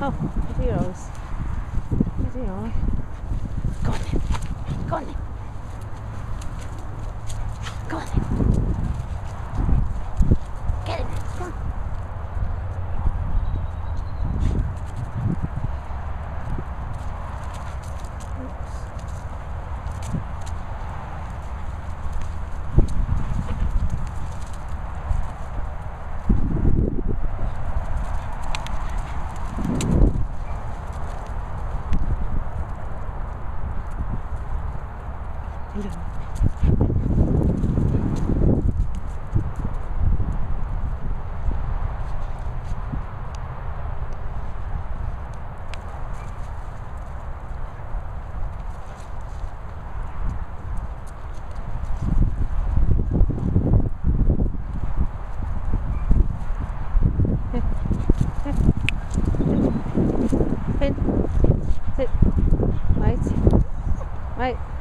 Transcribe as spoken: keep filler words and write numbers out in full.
Oh, there he goes. There he goes. Go on then. Go on then. Go on then. Get him. Come on. Hello. Fin, sit, wait, wait.